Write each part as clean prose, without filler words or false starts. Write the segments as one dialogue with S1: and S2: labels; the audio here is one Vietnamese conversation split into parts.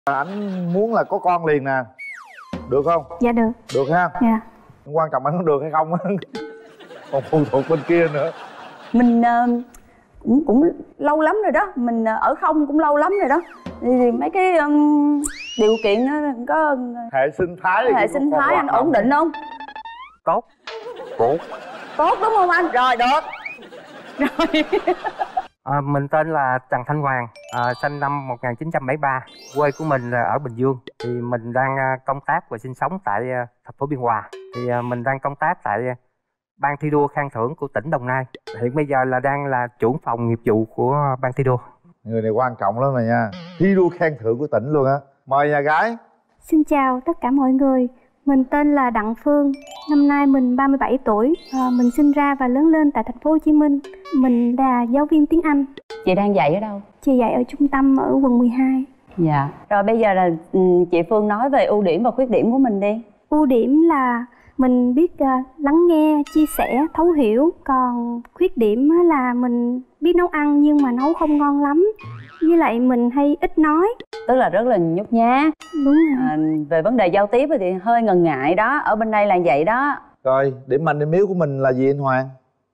S1: Anh muốn là có con liền nè, được không?
S2: Dạ được.
S1: Được ha.
S2: Dạ.
S1: Quan trọng anh có được hay không á còn phụ thuộc bên kia nữa.
S3: Mình cũng lâu lắm rồi đó, mình ở không cũng lâu lắm rồi đó, thì mấy cái điều kiện nó có
S1: hệ sinh thái
S3: anh ổn định không?
S4: Tốt.
S3: Tốt đúng không anh? Rồi được rồi.
S4: Mình tên là Trần Thanh Hoàng, sinh năm 1973, quê của mình là ở Bình Dương. Thì mình đang công tác và sinh sống tại thành phố Biên Hòa. Thì mình đang công tác tại ban thi đua khen thưởng của tỉnh Đồng Nai. Hiện bây giờ là đang là trưởng phòng nghiệp vụ của ban thi đua.
S1: Người này quan trọng lắm này nha, thi đua khen thưởng của tỉnh luôn á. Mời nhà gái.
S2: Xin chào tất cả mọi người. Mình tên là Đặng Phương, năm nay mình 37 tuổi. Mình sinh ra và lớn lên tại thành phố Hồ Chí Minh. Mình là giáo viên tiếng Anh.
S3: Chị đang dạy ở đâu?
S2: Chị dạy ở trung tâm ở quận 12.
S3: Dạ. Rồi bây giờ là chị Phương nói về ưu điểm và khuyết điểm của mình đi.
S2: Ưu điểm là mình biết lắng nghe, chia sẻ, thấu hiểu. Còn khuyết điểm là mình biết nấu ăn nhưng mà nấu không ngon lắm. Với lại mình hay ít nói.
S3: Tức là rất là nhút nhát.
S2: Đúng rồi.
S3: Về vấn đề giao tiếp thì hơi ngần ngại đó. Ở bên đây là vậy đó.
S1: Rồi, điểm mạnh điểm yếu của mình là gì anh Hoàng?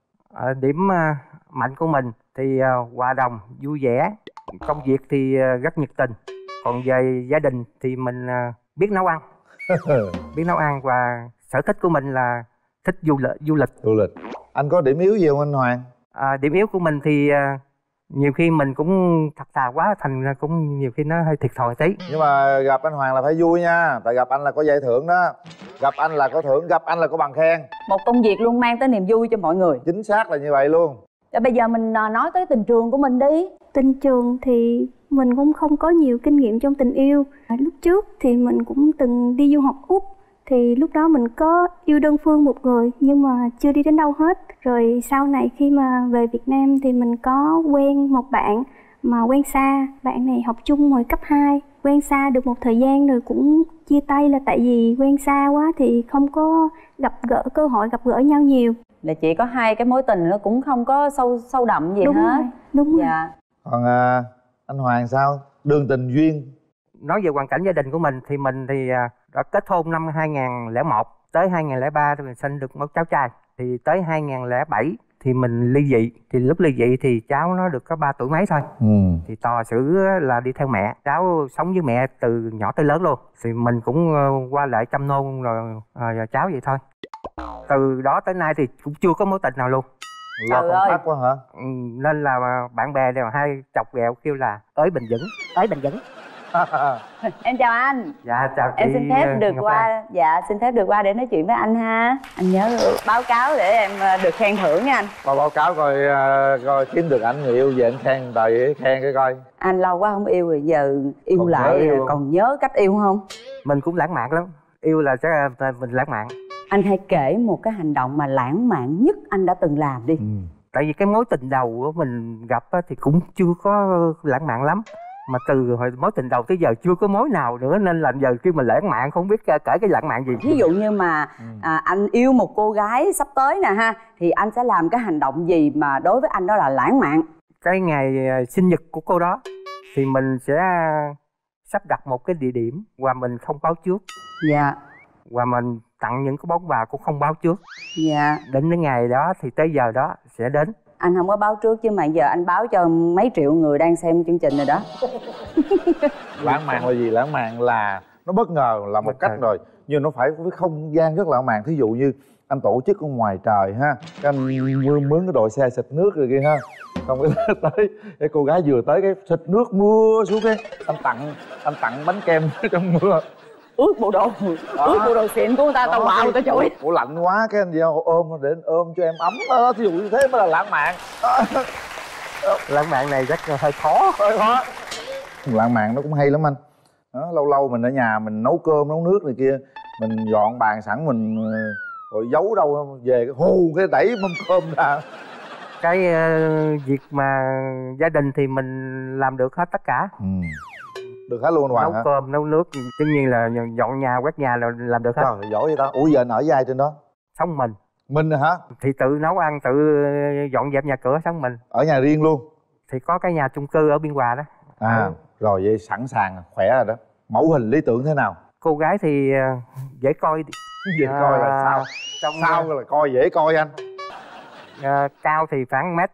S4: Điểm mạnh của mình thì hòa đồng, vui vẻ. Công việc thì rất nhiệt tình. Còn về gia đình thì mình biết nấu ăn. Biết nấu ăn và sở thích của mình là thích du lịch.
S1: Anh có điểm yếu gì không anh Hoàng?
S4: Điểm yếu của mình thì nhiều khi mình cũng thật thà quá, thành ra cũng nhiều khi nó hơi thiệt thòi tí.
S1: Nhưng mà gặp anh Hoàng là phải vui nha, tại gặp anh là có giải thưởng đó, gặp anh là có thưởng, gặp anh là có bằng khen.
S3: Một công việc luôn mang tới niềm vui cho mọi người.
S1: Chính xác là như vậy luôn.
S3: Rồi bây giờ mình nói tới tình trường của mình đi.
S2: Tình trường thì mình cũng không có nhiều kinh nghiệm trong tình yêu. Lúc trước thì mình cũng từng đi du học Úc. Thì lúc đó mình có yêu đơn phương một người nhưng mà chưa đi đến đâu hết. Rồi sau này khi mà về Việt Nam thì mình có quen một bạn mà quen xa. Bạn này học chung hồi cấp 2. Quen xa được một thời gian rồi cũng chia tay là tại vì quen xa quá thì không có cơ hội gặp gỡ nhau nhiều.
S3: Là chị có hai cái mối tình nó cũng không có sâu đậm gì
S2: đúng
S3: hết.
S2: Rồi, đúng rồi.
S3: Dạ.
S1: Còn anh Hoàng sao? Đường tình duyên.
S4: Nói về hoàn cảnh gia đình của mình thì đã kết hôn năm 2001. Tới 2003 thì mình sinh được một cháu trai. Thì tới 2007 thì mình ly dị. Thì lúc ly dị thì cháu nó được có 3 tuổi mấy thôi. Thì tò xử là đi theo mẹ. Cháu sống với mẹ từ nhỏ tới lớn luôn. Thì mình cũng qua lại chăm nom rồi cháu vậy thôi. Từ đó tới nay thì cũng chưa có mối tình nào luôn.
S1: Lo công tác quá hả?
S4: Nên là bạn bè đều hay chọc ghẹo kêu là ới Bình Vững.
S3: Em chào anh.
S4: Dạ chào chị.
S3: Em xin phép được qua. Dạ xin phép được qua để nói chuyện với anh ha. Anh nhớ báo cáo để em được khen thưởng nha anh.
S1: Báo cáo coi kiếm được anh người yêu về anh khen đời, khen cái coi.
S3: Anh lâu quá không yêu rồi, giờ yêu còn lại còn nhớ cách yêu không?
S4: Mình cũng lãng mạn lắm. Yêu là chắc là mình lãng mạn.
S3: Anh hãy kể một cái hành động mà lãng mạn nhất anh đã từng làm đi.
S4: Tại vì cái mối tình đầu của mình gặp thì cũng chưa có lãng mạn lắm. Mà từ hồi mối tình đầu tới giờ chưa có mối nào nữa. Nên là giờ khi mà lãng mạn không biết kể cái lãng mạn gì.
S3: Ví dụ như mà anh yêu một cô gái sắp tới nè ha, thì anh sẽ làm cái hành động gì mà đối với anh đó là lãng mạn?
S4: Cái ngày sinh nhật của cô đó thì mình sẽ sắp đặt một cái địa điểm và mình không báo trước.
S3: Dạ.
S4: Và mình tặng những cái món quà cũng không báo trước.
S3: Dạ.
S4: Đến cái ngày đó thì tới giờ đó sẽ đến.
S3: Anh không có báo trước chứ mà giờ anh báo cho mấy triệu người đang xem chương trình rồi đó.
S1: Lãng mạn là gì? Lãng mạn là nó bất ngờ là một cách rồi, nhưng nó phải với không gian rất lãng mạn. Thí dụ như anh tổ chức ở ngoài trời ha, cái anh mướn cái đội xe xịt nước rồi kia ha, xong cái tới cái cô gái vừa tới cái xịt nước mưa xuống, cái anh tặng bánh kem trong mưa.
S3: Ướt bộ đồ xịn của người ta, tao quạo tao chửi.
S1: Ủa lạnh quá, cái anh giao ôm để anh ôm cho em ấm đó. Thí dụ như thế mới là lãng mạn.
S4: Lãng mạn này rất hơi khó.
S1: Lãng mạn nó cũng hay lắm anh đó, lâu lâu mình ở nhà mình nấu cơm nấu nước này kia, mình dọn bàn sẵn, mình rồi giấu đâu về cái hù cái đẩy mâm cơm ra.
S4: Cái việc mà gia đình thì mình làm được hết tất cả.
S1: Được hết luôn Hoàng.
S4: Nấu cơm nấu nước tất nhiên là dọn nhà quét nhà là làm được hết.
S1: Trời giỏi vậy ta. Ủa giờ anh ở với ai trên đó?
S4: Sống
S1: Mình hả?
S4: Thì tự nấu ăn, tự dọn dẹp nhà cửa sống mình.
S1: Ở nhà riêng luôn?
S4: Thì có cái nhà chung cư ở Biên Hòa đó.
S1: Rồi vậy sẵn sàng khỏe rồi đó. Mẫu hình lý tưởng thế nào?
S4: Cô gái thì dễ coi.
S1: Dễ coi là sao? Sao là coi dễ coi anh?
S4: Cao thì khoảng mét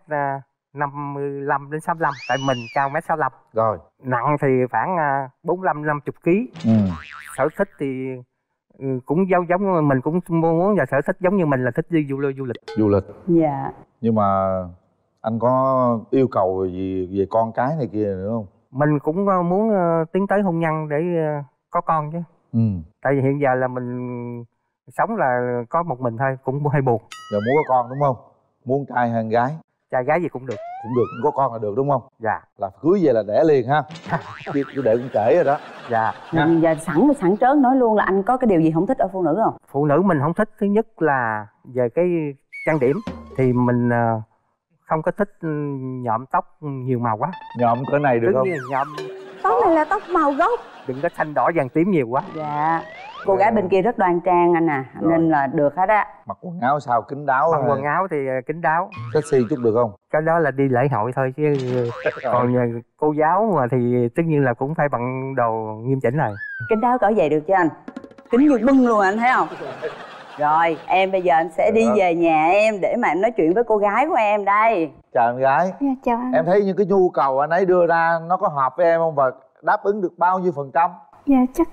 S4: 55 đến 65, tại mình cao mét 65.
S1: Rồi.
S4: Nặng thì khoảng 45 50 kg. Sở thích thì cũng giống mình, cũng muốn và sở thích giống như mình là thích đi du lịch.
S1: Du lịch.
S3: Dạ.
S1: Nhưng mà anh có yêu cầu gì về con cái này kia nữa không?
S4: Mình cũng muốn tiến tới hôn nhân để có con chứ. Tại vì hiện giờ là mình sống là có một mình thôi, cũng hơi buồn.
S1: Giờ muốn có con đúng không? Muốn trai hay gái?
S4: Trai gái gì cũng được.
S1: Cũng được, có con là được đúng không?
S4: Dạ.
S1: Là cưới về là đẻ liền ha. Chú để cũng trễ rồi đó.
S4: Dạ.
S3: Giờ sẵn trớn nói luôn là anh có cái điều gì không thích ở phụ nữ không?
S4: Phụ nữ mình không thích, thứ nhất là về cái trang điểm thì mình không có thích nhuộm tóc nhiều màu quá.
S1: Nhuộm cỡ này được không?
S4: Nhuộm
S3: Tóc này là tóc màu gốc.
S4: đừng có xanh đỏ vàng tím nhiều quá.
S3: Dạ. Cô gái bên kia rất đoan trang anh à, nên là được hết á.
S1: Mặc quần áo sao kín đáo?
S4: Mặc quần áo thì kín đáo.
S1: Sexy chút được không?
S4: Cái đó là đi lễ hội thôi chứ còn cô giáo mà thì tất nhiên là cũng phải bằng đồ nghiêm chỉnh rồi.
S3: Kín đáo cỡ vậy được chứ anh? Kính như bưng luôn anh thấy không? Rồi em bây giờ em sẽ đi về nhà em để mà em nói chuyện với cô gái của em đây.
S1: Chào em gái.
S2: Dạ chào anh.
S1: Em thấy những cái nhu cầu anh ấy đưa ra nó có hợp với em không và đáp ứng được bao nhiêu %?
S2: Dạ chắc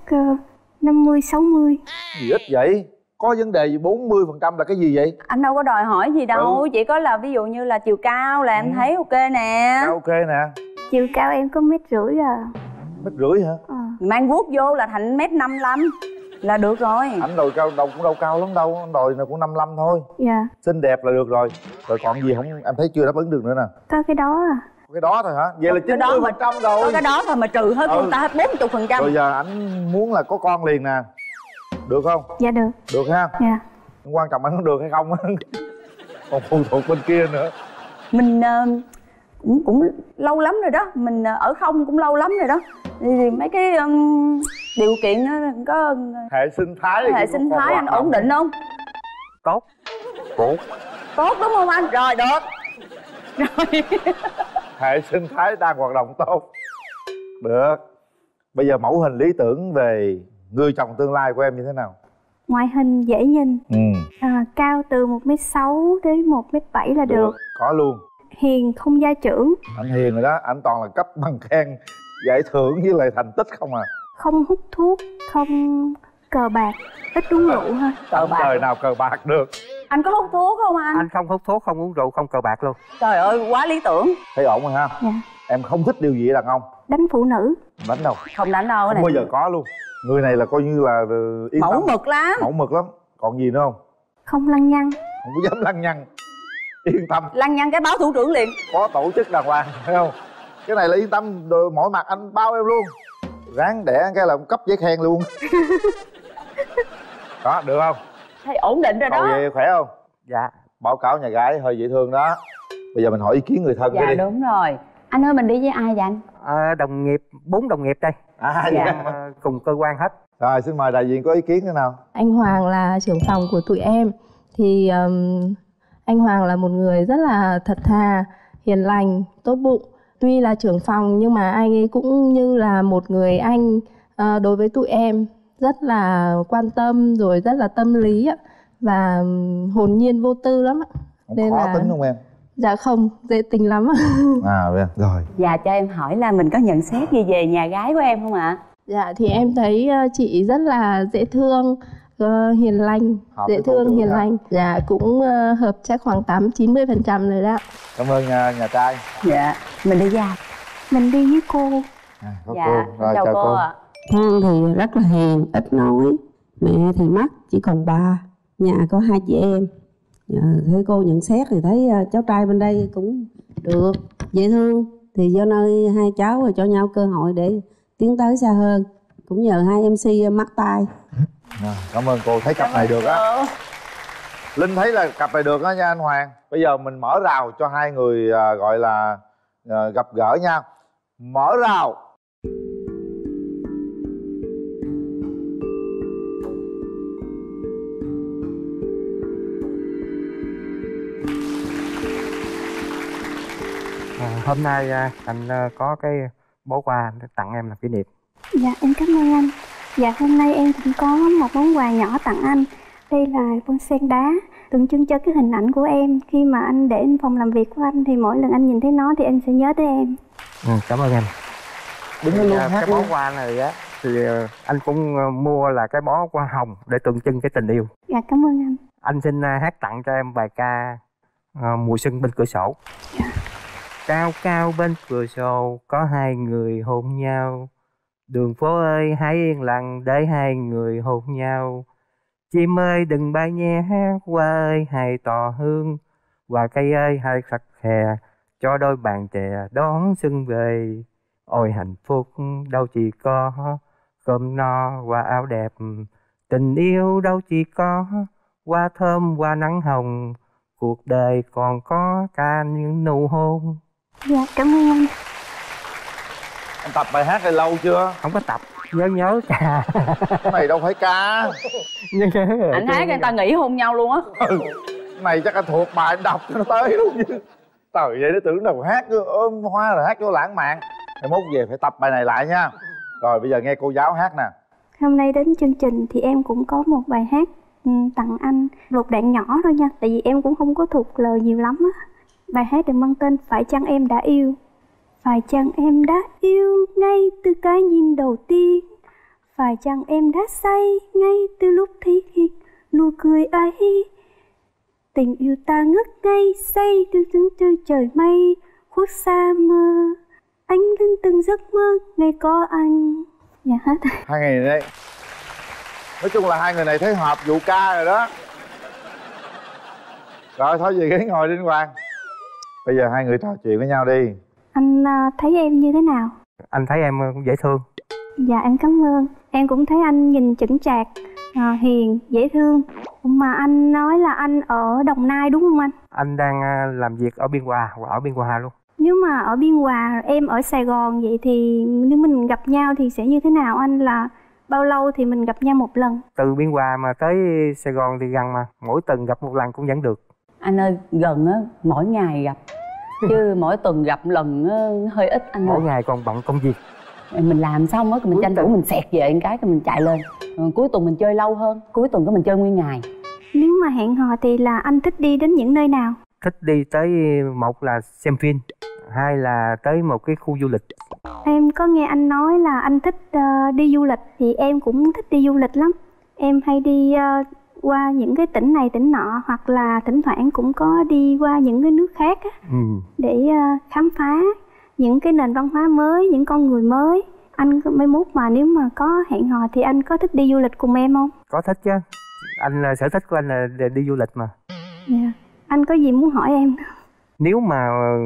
S2: 50-60.
S1: Gì ít vậy? Có vấn đề gì 40% là cái gì vậy?
S3: Anh đâu có đòi hỏi gì đâu, chỉ có là ví dụ như là chiều cao là em thấy ok nè.
S1: Ok nè.
S2: Chiều cao em có 1,5 m à.
S1: 1,5 m hả?
S3: Mang guốc vô là thành 1,55 m là được rồi.
S1: Anh đòi cao cũng đâu cao lắm đâu, anh đòi là cũng 55 thôi.
S2: Dạ.
S1: Xinh đẹp là được rồi. Rồi còn gì không em thấy chưa đáp ứng được nữa nè?
S2: Có cái đó à.
S1: Cái đó thôi hả? Vậy là 90% rồi.
S3: Có cái đó thôi mà trừ hết người ta hết 40%.
S1: Rồi giờ anh muốn là có con liền nè. Được không?
S2: Dạ được.
S1: Được ha?
S2: Dạ.
S1: Quan trọng anh có được hay không còn phụ thuộc bên kia nữa.
S3: Mình cũng lâu lắm rồi đó, mình ở không cũng lâu lắm rồi đó. Thì mấy cái điều kiện nó có
S1: hệ sinh thái
S3: anh ổn định không?
S4: Tốt.
S3: Tốt đúng không anh? Rồi được. Rồi.
S1: Hệ sinh thái đang hoạt động tốt. Được. Bây giờ mẫu hình lý tưởng về người chồng tương lai của em như thế nào?
S2: Ngoại hình dễ nhìn. Cao từ 1,6 m đến 1,7 m là được.
S1: Có luôn.
S2: Hiền không gia trưởng.
S1: Anh hiền rồi đó, anh toàn là cấp bằng khen, giải thưởng với lại thành tích không à.
S2: Không hút thuốc, không cờ bạc, ít uống rượu ha.
S1: Đời nào cờ bạc được.
S3: Anh có hút thuốc không anh?
S4: Anh không hút thuốc, không uống rượu, không cờ bạc luôn.
S3: Trời ơi, quá lý tưởng.
S1: Thấy ổn rồi ha?
S2: Dạ.
S1: Em không thích điều gì ở đàn ông?
S2: Đánh phụ nữ.
S1: Đánh đâu?
S3: Không đánh đâu.
S1: Không
S3: này
S1: bao giờ có luôn. Người này là coi như là yên
S3: mẫu
S1: tâm.
S3: mực lắm.
S1: Mẫu mực lắm. Còn gì nữa không?
S2: Không lăng nhăng.
S1: Không có dám lăng nhăng. Yên tâm.
S3: Lăng nhăng cái báo thủ trưởng liền.
S1: Có tổ chức đàng hoàng, thấy không? Cái này là yên tâm, rồi mọi mặt anh bao em luôn. Ráng đẻ cái là cấp giấy khen luôn. Đó, được không?
S3: Thấy ổn định rồi đó.
S1: Còn vậy khỏe không?
S4: Dạ.
S1: Báo cáo nhà gái hơi dễ thương đó. Bây giờ mình hỏi ý kiến người thân
S3: dạ
S1: đi.
S3: Đúng rồi. Anh ơi mình đi với ai vậy anh?
S4: Đồng nghiệp, 4 đồng nghiệp đây.
S3: Dạ.
S4: Cùng cơ quan hết.
S1: Rồi xin mời đại diện có ý kiến thế nào?
S5: Anh Hoàng là trưởng phòng của tụi em. Thì anh Hoàng là một người rất là thật thà, hiền lành, tốt bụng. Tuy là trưởng phòng nhưng mà anh ấy cũng như là một người anh đối với tụi em, rất là quan tâm rồi rất là tâm lý ạ, và hồn nhiên vô tư lắm ạ.
S1: Không nên khó tính không em?
S5: Dạ không, dễ tính lắm ạ.
S1: Rồi.
S3: Dạ cho em hỏi là mình có nhận xét gì về nhà gái của em không ạ?
S5: Dạ thì em thấy chị rất là dễ thương, hiền lành, dễ thương, hiền lành. Dạ cũng hợp chắc khoảng 80-90% rồi đó.
S1: Cảm ơn nhà trai.
S3: Dạ, mình đi ra.
S2: Mình đi với cô.
S3: Dạ,
S1: cô. Rồi,
S3: chào cô
S1: ạ.
S6: Thang thì rất là hiền, ít nói. Mẹ thì mất, chỉ còn ba. Nhà có 2 chị em. Thấy cô nhận xét thì thấy cháu trai bên đây cũng được, dễ thương. Thì do nơi hai cháu rồi cho nhau cơ hội để tiến tới xa hơn. Cũng nhờ hai MC mắc tay.
S1: Cảm ơn cô, thấy cặp này được á. Linh thấy là cặp này được á nha anh Hoàng. Bây giờ mình mở rào cho hai người gọi là gặp gỡ nha. Mở rào.
S4: Hôm nay anh có cái bó quà tặng em là kỷ niệm.
S2: Dạ em cảm ơn anh. Dạ hôm nay em cũng có một món quà nhỏ tặng anh. Đây là bông sen đá tượng trưng cho cái hình ảnh của em. Khi mà anh để trong phòng làm việc của anh thì mỗi lần anh nhìn thấy nó thì anh sẽ nhớ tới em.
S4: Cảm ơn em.
S1: Đứng lên luôn, hát
S4: cái
S1: luôn.
S4: món quà này á thì anh cũng mua là cái bó hoa hồng để tượng trưng cái tình yêu.
S2: Dạ cảm ơn anh.
S4: Anh xin hát tặng cho em bài ca Mùa xuân bên cửa sổ. Cao cao bên cửa sổ có hai người hôn nhau. Đường phố ơi hãy yên lặng để hai người hôn nhau. Chim ơi đừng bay nhé, hoa ơi hãy tỏ hương. Và cây ơi hãy khắc khe cho đôi bạn trẻ đón xuân về. Ôi hạnh phúc đâu chỉ có cơm no và áo đẹp. Tình yêu đâu chỉ có hoa thơm hoa nắng hồng. Cuộc đời còn có cả những nụ hôn.
S2: Dạ cảm ơn anh.
S1: Anh tập bài hát này lâu chưa?
S4: Không có tập, nhớ ca.
S1: Cái này đâu phải ca.
S3: Anh hát người ta nghĩ hôn nhau luôn á.
S1: Cái này chắc anh thuộc bài anh đọc cho nó tới luôn chứ. Trời vậy nó tưởng đâu hát ôm hoa rồi hát cho lãng mạn. Ngày mốt về phải tập bài này lại nha. Rồi bây giờ nghe cô giáo hát nè.
S2: Hôm nay đến chương trình thì em cũng có một bài hát tặng anh, một đoạn nhỏ thôi nha. Tại vì em cũng không có thuộc lời nhiều lắm á. Bài hát được mang tên Phải chăng em đã yêu. Phải chăng em đã yêu ngay từ cái nhìn đầu tiên. Phải chăng em đã say ngay từ lúc thấy nụ cười ấy. Tình yêu ta ngất ngây say từ trời mây. Khuất xa mơ anh lên từng giấc mơ ngày có anh. Dạ hết.
S1: Hai người này đây, nói chung là hai người này thấy hợp vụ ca rồi đó. Rồi thôi về ghế ngồi đi anh Hoàng. Bây giờ hai người trò chuyện với nhau đi.
S2: Anh thấy em như thế nào?
S4: Anh thấy em cũng dễ thương.
S2: Dạ em cảm ơn. Em cũng thấy anh nhìn chững chạc, hiền, dễ thương. Mà anh nói là anh ở Đồng Nai đúng không anh?
S4: Anh đang làm việc ở Biên Hòa, ở Biên Hòa luôn.
S2: Nếu mà ở Biên Hòa, em ở Sài Gòn vậy thì nếu mình gặp nhau thì sẽ như thế nào anh? Là bao lâu thì mình gặp nhau một lần?
S4: Từ Biên Hòa mà tới Sài Gòn thì gần mà, mỗi tuần gặp một lần cũng vẫn được.
S3: Anh ơi, gần á, mỗi ngày gặp. Chứ mỗi tuần gặp lần hơi ít anh ơi.
S4: Mỗi ngày còn bận công việc.
S3: Mình làm xong á, mình tranh thủ mình xẹt về một cái mình chạy lên. Cuối tuần mình chơi lâu hơn, cuối tuần cái mình chơi nguyên ngày.
S2: Nếu mà hẹn hò thì là anh thích đi đến những nơi nào?
S4: Thích đi tới, một là xem phim, hai là tới một cái khu du lịch.
S2: Em có nghe anh nói là anh thích đi du lịch thì em cũng thích đi du lịch lắm. Em hay đi qua những cái tỉnh này tỉnh nọ, hoặc là thỉnh thoảng cũng có đi qua những cái nước khác á, để khám phá những cái nền văn hóa mới, những con người mới. Anh mai mốt mà nếu mà có hẹn hò thì anh có thích đi du lịch cùng em không?
S4: Có thích chứ. Anh là sở thích của anh là đi du lịch mà.
S2: Dạ. Anh có gì muốn hỏi em?
S4: Nếu mà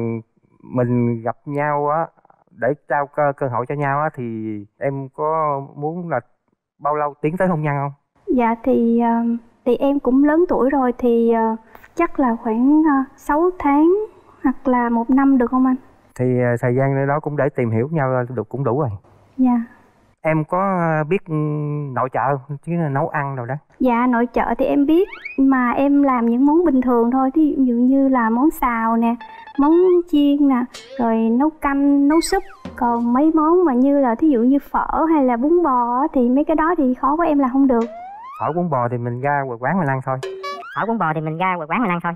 S4: mình gặp nhau á, để trao cơ hội cho nhau á, thì em có muốn là bao lâu tiến tới hôn nhân không?
S2: Dạ thì em cũng lớn tuổi rồi thì chắc là khoảng 6 tháng hoặc là 1 năm được không anh?
S4: Thì thời gian đó cũng để tìm hiểu nhau được cũng đủ rồi.
S2: Dạ.
S4: Em có biết nội trợ chứ nấu ăn rồi đó?
S2: Dạ nội trợ thì em biết, mà em làm những món bình thường thôi. Thí dụ như là món xào nè, món chiên nè, rồi nấu canh, nấu súp. Còn mấy món mà như là thí dụ như phở hay là bún bò thì mấy cái đó thì khó của em là không được.
S4: Phở bún bò thì mình ra quán mình ăn thôi.
S7: Phở bún bò thì mình ra quán mình ăn thôi.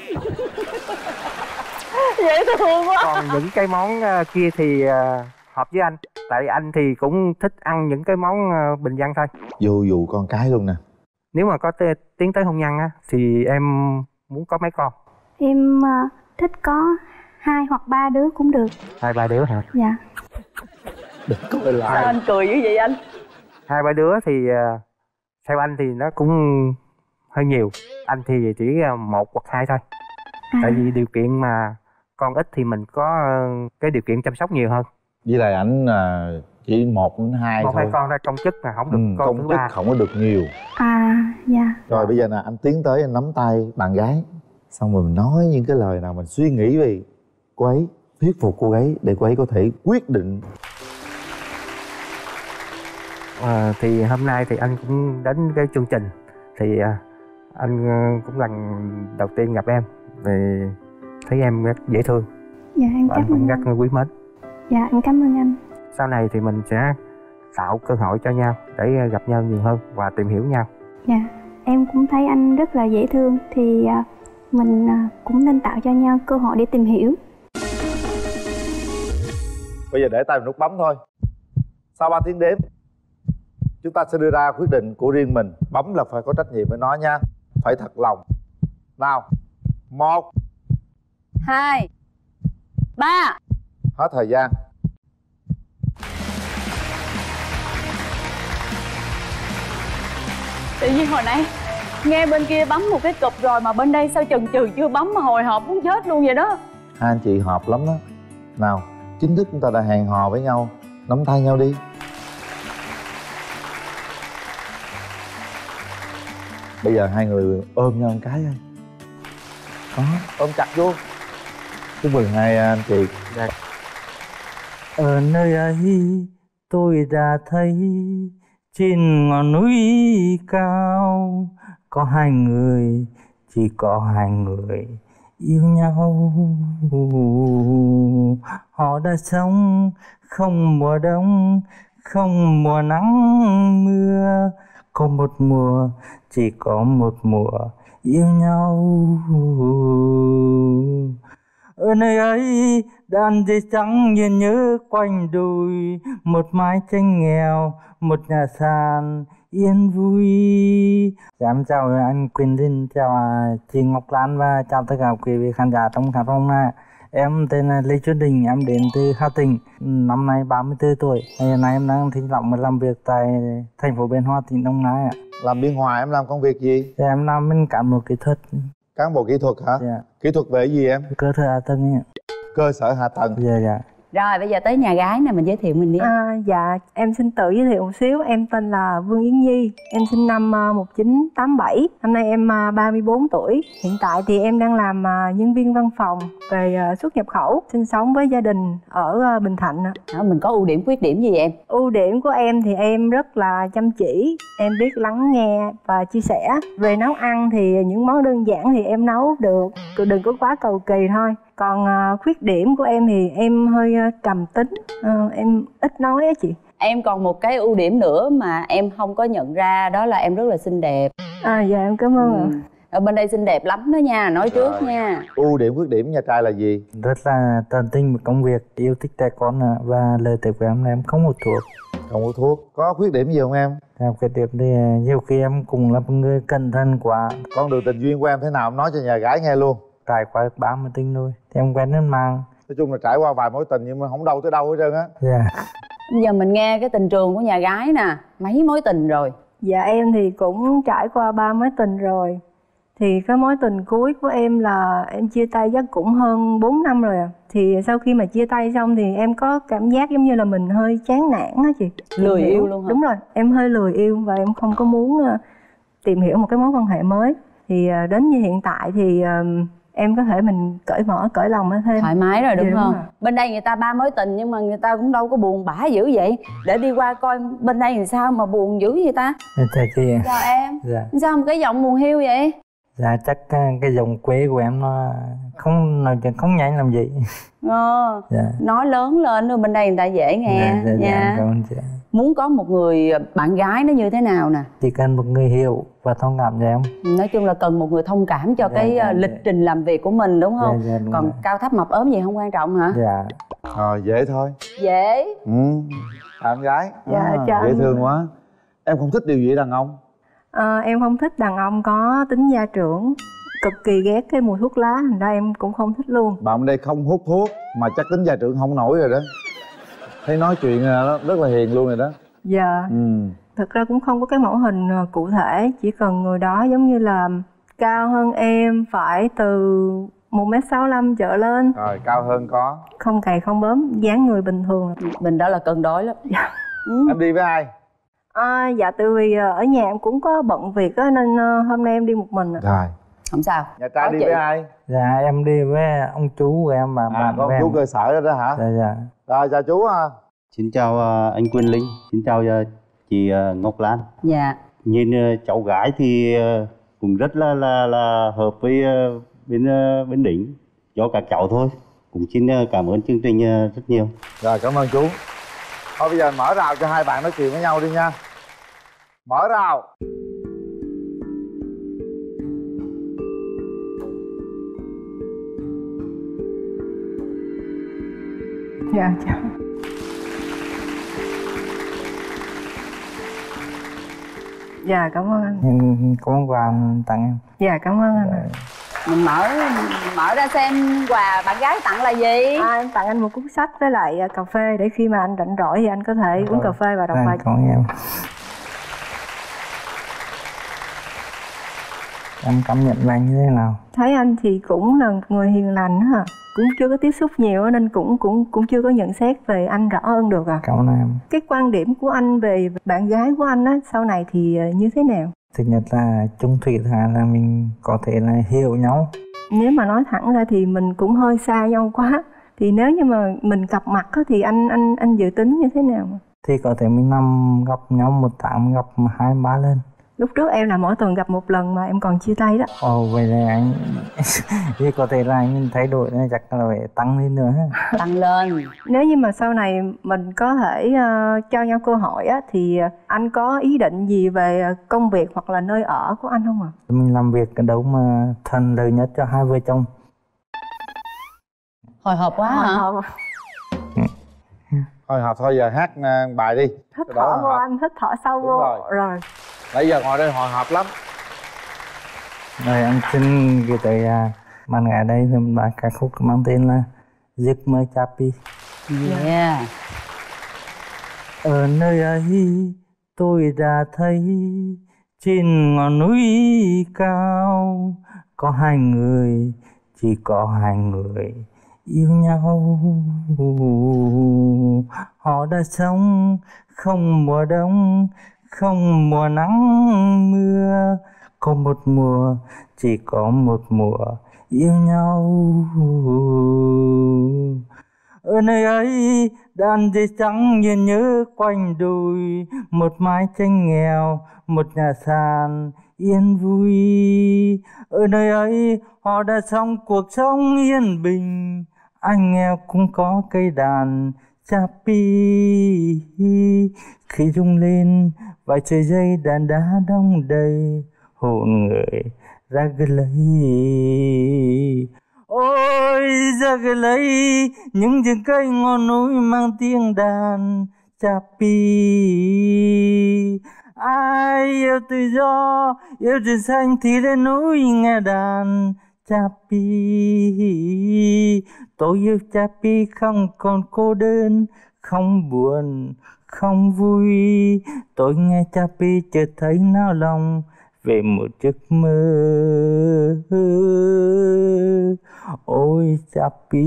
S3: Dễ thương quá.
S4: Còn những cái món kia thì hợp với anh. Tại anh thì cũng thích ăn những cái món bình dân thôi.
S1: Vô vụ con cái luôn nè.
S4: Nếu mà có tiến tới hôn nhân á, thì em muốn có mấy con?
S2: Em thích có 2 hoặc 3 đứa cũng được.
S4: 2-3 đứa hả?
S2: Dạ.
S1: Đừng coi lại.
S3: Sao anh cười dữ vậy anh?
S4: 2-3 đứa thì theo anh thì nó cũng hơi nhiều. Anh thì chỉ 1 hoặc 2 thôi. Tại vì điều kiện mà con ít thì mình có cái điều kiện chăm sóc nhiều hơn.
S1: Với lại ảnh chỉ 1 đến 2 thôi.
S4: 1-2 con ra công chức mà không được con
S1: công
S4: thứ
S1: chức
S4: 3.
S1: không có được nhiều.
S2: Dạ.
S1: Rồi bây giờ nè, anh tiến tới anh nắm tay bạn gái, xong rồi mình nói những cái lời nào mình suy nghĩ về cô ấy, thuyết phục cô ấy để cô ấy có thể quyết định.
S4: Thì hôm nay thì anh cũng đến cái chương trình thì anh cũng lần đầu tiên gặp em thì thấy em rất dễ thương.
S2: Dạ em
S4: Và
S2: cảm
S4: anh cũng
S2: ơn
S4: rất
S2: anh.
S4: quý mến.
S2: Dạ em cảm ơn anh.
S4: Sau này thì mình sẽ tạo cơ hội cho nhau để gặp nhau nhiều hơn và tìm hiểu nhau.
S2: Dạ, em cũng thấy anh rất là dễ thương, thì mình cũng nên tạo cho nhau cơ hội để tìm hiểu.
S1: Bây giờ để tay vào nút bấm thôi. Sau 3 tiếng đếm, chúng ta sẽ đưa ra quyết định của riêng mình. Bấm là phải có trách nhiệm với nó nha, phải thật lòng. Nào, 1,
S3: 2, 3.
S1: Hết thời gian.
S3: Tự nhiên hồi nãy nghe bên kia bấm một cái cụp rồi mà bên đây sao chần chừ chưa bấm mà hồi hộp muốn chết luôn vậy đó.
S1: Hai anh chị hợp lắm đó. Nào, chính thức chúng ta đã hẹn hò với nhau, nắm tay nhau đi. Bây giờ hai người ôm nhau một cái thôi. Đó, ôm chặt vô. Chúc mừng hai anh chị.
S8: Ở nơi ấy tôi đã thấy trên ngọn núi cao có hai người, chỉ có hai người yêu nhau. Họ đã sống không mùa đông, không mùa nắng mưa, có một mùa, chỉ có một mùa yêu nhau. Ở nơi ấy đàn dây trắng nhìn nhớ quanh đồi, một mái tranh nghèo, một nhà sàn yên vui. Em chào anh Quyền Linh, chào chị Ngọc Lan và chào tất cả quý vị khán giả trong khán phòng này. Em tên là Lê Xuân Đình, em đến từ Hà Tĩnh, năm nay 34 tuổi. Hiện nay em đang thỉnh vọng làm việc tại thành phố Biên Hòa, tỉnh Đồng Nai ạ.
S1: Làm Biên Hòa em làm công việc gì?
S8: Em làm bên cán bộ kỹ thuật.
S1: Cán bộ kỹ thuật hả?
S8: Dạ.
S1: Kỹ thuật về gì em?
S8: Cơ sở hạ tầng ạ.
S1: Cơ sở hạ tầng.
S8: Dạ dạ.
S3: Rồi bây giờ tới nhà gái nè, mình giới thiệu mình đi.
S5: Dạ, em xin tự giới thiệu một xíu. Em tên là Vương Yến Nhi. Em sinh năm 1987. Năm nay em 34 tuổi. Hiện tại thì em đang làm nhân viên văn phòng về xuất nhập khẩu. Sinh sống với gia đình ở Bình Thạnh.
S3: Mình có ưu điểm khuyết điểm gì vậy em?
S5: Ưu điểm của em thì em rất là chăm chỉ. Em biết lắng nghe và chia sẻ. Về nấu ăn thì những món đơn giản thì em nấu được. Đừng có quá cầu kỳ thôi. Còn khuyết điểm của em thì em hơi trầm tính, em ít nói á chị.
S3: Em còn một cái ưu điểm nữa mà em không có nhận ra, đó là em rất là xinh đẹp.
S5: Dạ em cảm ơn ạ.
S3: Ở bên đây xinh đẹp lắm đó nha, nói trước nha.
S1: Ưu điểm khuyết điểm nhà trai là gì?
S8: Rất là tận tình với công việc, yêu thích trẻ con và lời tuyệt của em là em không hút thuốc.
S1: Không hút thuốc. Có khuyết điểm gì không em?
S8: Khuyết điểm thì nhiều khi em cũng là một người cẩn thận quá.
S1: Con đường tình duyên của em thế nào em nói cho nhà gái nghe luôn.
S8: Trải qua 30 tình thôi thì em quen đến mạng.
S1: Nói chung là trải qua vài mối tình nhưng mà không đâu tới đâu hết trơn á.
S8: Dạ.
S3: Bây giờ mình nghe cái tình trường của nhà gái nè, mấy mối tình rồi?
S5: Dạ em thì cũng trải qua 3 mối tình rồi. Thì cái mối tình cuối của em là em chia tay chắc cũng hơn 4 năm rồi à. Thì sau khi mà chia tay xong thì em có cảm giác giống như là mình hơi chán nản á chị.
S3: Lười yêu luôn hả?
S5: Đúng rồi, em hơi lười yêu và em không có muốn tìm hiểu một cái mối quan hệ mới. Thì đến như hiện tại thì em có thể mình cởi mở, cởi lòng thêm.
S3: Thoải mái rồi đúng không?
S5: Rồi.
S3: Bên đây người ta 3 mối tình nhưng mà người ta cũng đâu có buồn bã dữ vậy. Để đi qua coi bên đây làm sao mà buồn dữ vậy ta?
S8: Chào chị.
S3: Chào em.
S8: Dạ.
S3: Sao một cái giọng buồn hiu vậy?
S8: Dạ chắc cái giọng quê của em nó không nói chuyện không nhanh làm gì.
S3: Dạ. Nói lớn lên rồi bên đây người ta dễ nghe.
S8: Dạ,
S3: nha.
S8: cảm ơn chị.
S3: Muốn có một người bạn gái nó như thế nào nè?
S8: Chỉ cần một người hiểu và thông cảm cho em.
S3: Nói chung là cần một người thông cảm cho cái lịch trình làm việc của mình đúng không?
S8: Dạ, đúng
S3: còn
S8: rồi.
S3: cao thấp mập ốm gì không quan trọng hả?
S8: Dạ.
S1: Dễ thôi.
S3: Dễ.
S1: Bạn gái.
S5: Dạ, chào
S1: dễ
S5: anh.
S1: thương quá. Em không thích điều gì đàn ông?
S5: Em không thích đàn ông có tính gia trưởng, cực kỳ ghét cái mùi thuốc lá, thành ra em cũng không thích luôn.
S1: Bạn đây không hút thuốc mà chắc tính gia trưởng không nổi rồi đó. Thấy nói chuyện rất là hiền luôn rồi đó.
S5: Dạ. Thực ra cũng không có cái mẫu hình cụ thể, chỉ cần người đó giống như là cao hơn em, phải từ 1m65 trở lên.
S1: Rồi cao hơn có.
S5: Không cày không bướm, dáng người bình thường.
S3: Mình đó là cân đối lắm.
S5: Dạ.
S1: Em đi với ai?
S5: Dạ tại vì ở nhà em cũng có bận việc á, nên hôm nay em đi một mình.
S1: Rồi.
S3: Không sao.
S1: Nhà trai đi với ai?
S8: Dạ em đi với ông chú của em và bạn
S1: có
S8: của
S1: ông chú
S8: em.
S1: cơ sở đó đó hả?
S8: Dạ dạ.
S1: Rồi chào chú ha.
S9: Xin chào anh Quyền Linh, xin chào chị Ngọc Lan.
S3: Dạ.
S9: Nhìn cháu gái thì cũng rất là hợp với bên đỉnh cho các cháu thôi. Cũng xin cảm ơn chương trình rất nhiều.
S1: Rồi cảm ơn chú. Thôi bây giờ mở rào cho hai bạn nói chuyện với nhau đi nha. Mở rào.
S5: Dạ chào. Dạ cảm ơn anh.
S8: Cảm ơn quà anh tặng em.
S5: Dạ cảm ơn anh.
S3: Mình mở ra xem quà bạn gái tặng là gì.
S5: Em tặng anh một cuốn sách với lại cà phê để khi mà anh rảnh rỗi thì anh có thể uống cà phê và đọc bài.
S8: Cảm ơn em. Em cảm nhận về anh như thế nào?
S5: Thấy anh thì cũng là một người hiền lành á, cũng chưa có tiếp xúc nhiều nên cũng chưa có nhận xét về anh rõ hơn được à.
S8: Cảm ơn em.
S5: Cái quan điểm của anh về bạn gái của anh á sau này thì như thế nào?
S8: Thứ nhất là chung thủy, thứ hai là mình có thể là hiểu nhau.
S5: Nếu mà nói thẳng ra thì mình cũng hơi xa nhau quá. Thì nếu như mà mình gặp mặt á, thì anh dự tính như thế nào?
S8: Thì có thể mình nằm gặp nhau một tháng gặp 2-3 lần.
S5: Lúc trước em là mỗi tuần gặp một lần mà em còn chia tay đó.
S8: Ồ vậy là anh thì có thể là anh thay đổi nên chắc là phải tăng lên nữa.
S3: Tăng lên.
S5: Nếu như mà sau này mình có thể cho nhau cơ hội á thì anh có ý định gì về công việc hoặc là nơi ở của anh không ạ?
S8: Mình làm việc ở đâu mà thuận lợi nhất cho hai vợ chồng.
S3: Hồi hộp quá hả?
S1: Thôi học thôi, giờ hát bài đi.
S5: Hít thở vô anh, hít thở sâu vô. Rồi.
S1: Nãy giờ ngồi đây hồi hộp lắm.
S8: Rồi anh xin gửi tới bạn gái đây thì bài ca khúc mang tên là Giấc mơ Chapi.
S3: Yeah.
S8: Ở nơi ấy tôi đã thấy trên ngọn núi cao có hai người, chỉ có hai người yêu nhau. Họ đã sống không mùa đông, không mùa nắng mưa, có một mùa, chỉ có một mùa yêu nhau. Ở nơi ấy đàn dây trắng nhìn nhớ quanh đùi, một mái tranh nghèo, một nhà sàn yên vui. Ở nơi ấy họ đã sống cuộc sống yên bình, anh nghèo cũng có cây đàn Chapi. Khi rung lên vài sợi dây đàn đá đông đầy, hồn người ra gần lấy. Ôi ra gần lấy những rừng cây ngọn núi mang tiếng đàn Chapi. Ai yêu tự do, yêu rừng xanh thì lên núi nghe đàn Chapi. Tôi yêu Chapi không còn cô đơn, không buồn, không vui. Tôi nghe Chapi chợt thấy nao lòng về một giấc mơ. Ôi Chapi.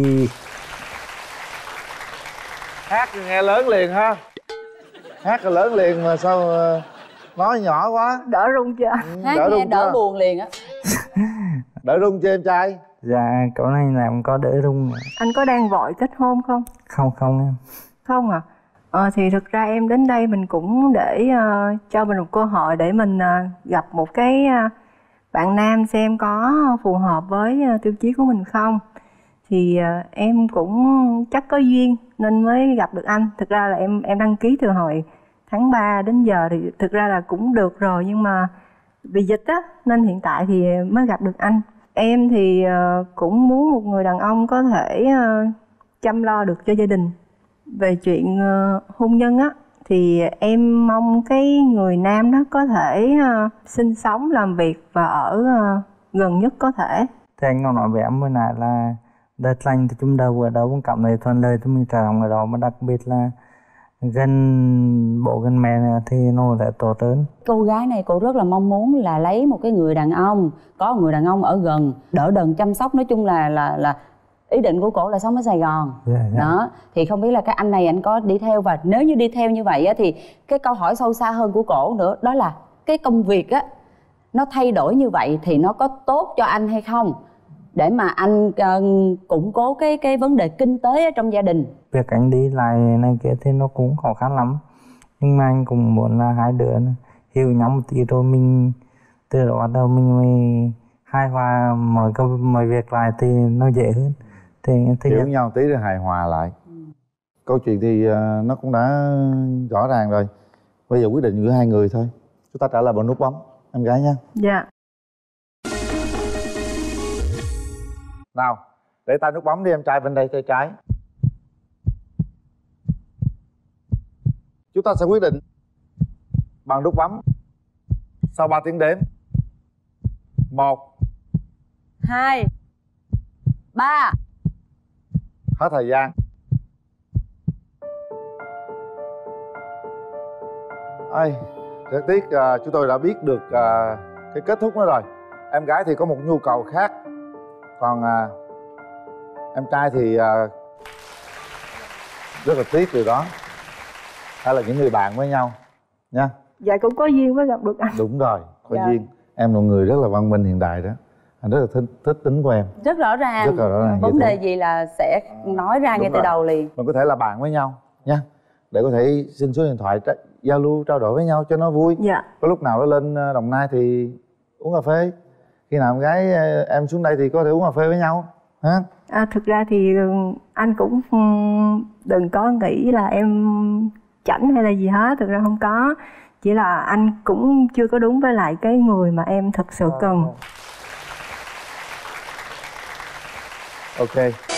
S1: Hát thì nghe lớn liền ha. Hát là lớn liền mà sao nói nhỏ quá.
S5: Đỡ rung chưa?
S3: Hát nghe đỡ buồn liền á.
S1: Đỡ rung chưa em trai?
S8: Dạ cậu này làm có đỡ rung.
S5: Anh có đang vội kết hôn không?
S8: Không em.
S5: Không à? Thì thực ra em đến đây mình cũng để cho mình một cơ hội để mình gặp một cái bạn nam xem có phù hợp với tiêu chí của mình không. Thì em cũng chắc có duyên nên mới gặp được anh. Thực ra là em đăng ký từ hồi tháng 3 đến giờ thì thực ra là cũng được rồi, nhưng mà vì dịch á nên hiện tại thì mới gặp được anh. Em thì cũng muốn một người đàn ông có thể chăm lo được cho gia đình. Về chuyện hôn nhân á thì em mong cái người nam đó có thể sinh sống, làm việc và ở gần nhất có thể.
S8: Thì anh còn nói với em mới nãy là đất lành thì chúng đâu ở đâu cũng cảm thấy thuận lợi thì mình trở ở đó, mà đặc biệt là gần bố gần mẹ này thì nó sẽ tốt hơn.
S3: Cô gái này cô rất là mong muốn là lấy một cái người đàn ông, có một người đàn ông ở gần, đỡ đần chăm sóc. Nói chung là ý định của cổ là sống ở Sài Gòn. Đó thì không biết là cái anh này anh có đi theo, và nếu như đi theo như vậy á, thì cái câu hỏi sâu xa hơn của cổ nữa đó là cái công việc á nó thay đổi như vậy thì nó có tốt cho anh hay không, để mà anh củng cố cái vấn đề kinh tế ở trong gia đình.
S8: Việc anh đi lại này kia thì nó cũng khó khăn lắm, nhưng mà anh cũng muốn là hai đứa hiểu nhau một tí rồi mình từ đó bắt đầu mình mới hài hòa mọi việc lại thì nó dễ hơn. Thì
S1: hiểu nhau tí rồi hài hòa lại. Câu chuyện thì nó cũng đã rõ ràng rồi. Bây giờ quyết định giữa hai người thôi. Chúng ta trả lời bằng nút bấm em gái nha.
S5: Dạ.
S1: Nào, để tay nút bấm đi em trai, bên đây tay trái. Chúng ta sẽ quyết định bằng nút bấm sau 3 tiếng đếm. 1
S3: 2 3.
S1: Hết thời gian. Ây, rất tiếc chúng tôi đã biết được cái kết thúc đó rồi. Em gái thì có một nhu cầu khác, còn em trai thì rất là tiếc điều đó. Hay là những người bạn với nhau nha.
S5: Dạ cũng có duyên mới gặp được anh.
S1: Đúng rồi, có
S5: Dạ.
S1: duyên. Em là một người rất là văn minh hiện đại đó. Anh rất là thích tính của em.
S3: Rất rõ ràng.
S1: Rất là rõ ràng.
S3: Vấn đề gì là sẽ nói ra ngay từ đầu liền.
S1: Mình có thể là bạn với nhau nha, để có thể xin số điện thoại giao lưu trao đổi với nhau cho nó vui.
S5: Dạ.
S1: Có lúc nào nó lên Đồng Nai thì uống cà phê, khi nào em gái em xuống đây thì có thể uống cà phê với nhau ha.
S5: Thực ra thì anh cũng đừng có nghĩ là em chảnh hay là gì hết. Thực ra không có, chỉ là anh cũng chưa có đúng với lại cái người mà em thực sự cần.
S1: Ok.